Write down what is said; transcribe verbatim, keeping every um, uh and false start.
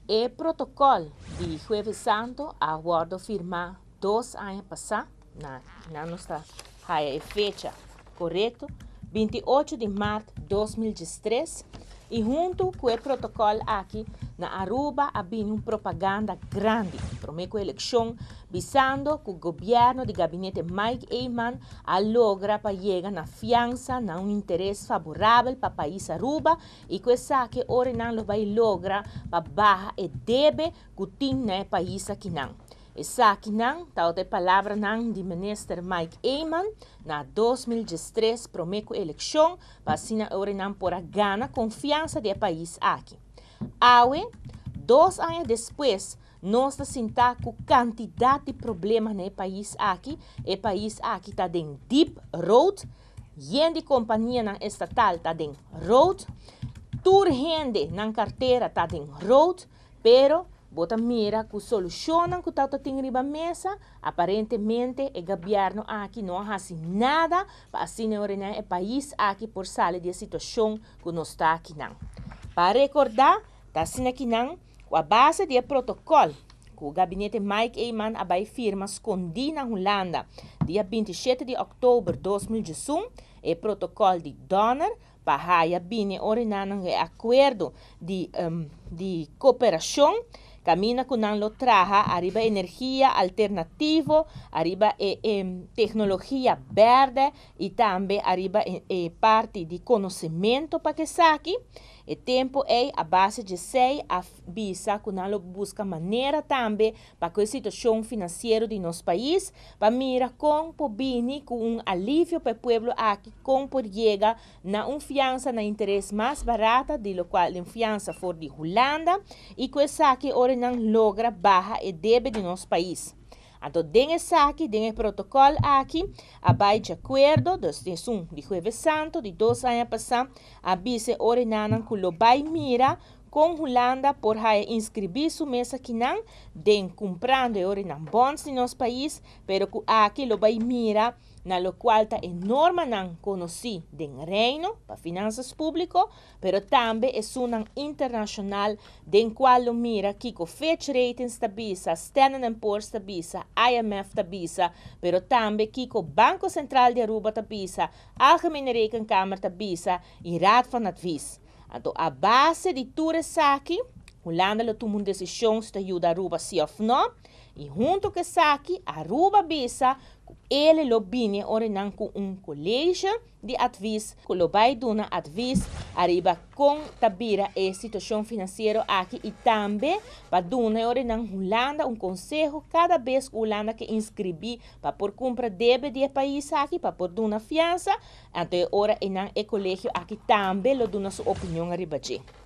O protocolo de Jueves Santo aguardo firmar dois anos passados, na, na nossa fecha correto, vinte e oito de março de dois mil e dezesseis, e junto com o protocolo aqui, na Aruba, havia uma propaganda grande para a eleição, visando que o governo do gabinete Mike Eyman a logra para chegar na fiança, na um interesse favorável para o país Aruba, e que essa que ora não vai lograr para barra e deve que tem no país aqui não. Essa aqui não, tal de palavra não de ministro Mike Eyman, na dois mil e dezesseis, promete a eleição, para assim ora não por a gana confiança do país aqui. Aue, dois anos depois, nós estamos com quantidade de problemas no país aqui. O país aqui está em deep road. Gente de companhia na estatal está em road. Toda gente na carteira está em road. Pero, bota mira que solucionam que está em a mesa. Aparentemente, o governo aqui não faz nada para assim o país aqui por sair da situação que nós está aqui não. Para recordar, está assim aqui não. A base do protocolo que o gabinete Mike Eyman vai firma escondi na Holanda, dia vinte e sete de outubro de dois mil e dezoito, o protocolo de Donner, para a bine orinando o acordo de, um, de cooperação, camina com não traja arriba energia alternativa, arriba e, e, tecnologia verde e também arriba e, e parte de conhecimento para que saque. O tempo é a base de sei a visa que nós busca maneira também para que a situação financeira de nosso país para mira com pobini com um alívio para o povo aqui com por chega na uma fiança na interesse mais barata de lo qual a fiança for de Holanda e que essa aqui ora não logra barra e deve de nosso país. Então, tem esse aqui, tem o protocolo aqui, abai de acordo, desde um de Jueves Santo, de dois anos passados, a vice ordenaram que o vai mira com Holanda por inscrever sua mesa aqui não, den comprando e ordenan bons de nosso país, pero aqui o vai mira na lo qual está enorme não conheci den reino para finanças públicas, pero também é um internacional den qual lo mira que o Fitch Ratings tabisa, Standard and Poor's tabisa, I M F tabisa, pero também que o Banco Central de Aruba tabisa, Algemene Rekenkamer tabisa e Raad van Advies. Então, a base de tudo isso aqui, Holanda lo toma uma decisão se ajuda Aruba sim ou não, e junto com isso aqui, Aruba bisa, ele lo bine ordenan com um colégio de advies, que lo vai dar advies arriba com tabira a situação financeira aqui e também para dar ordenan Holanda um conselho cada vez que Holanda que inscrever para por compra deve de país aqui para por dar fiança, até ora em o colégio aqui também lo dá sua opinião arriba.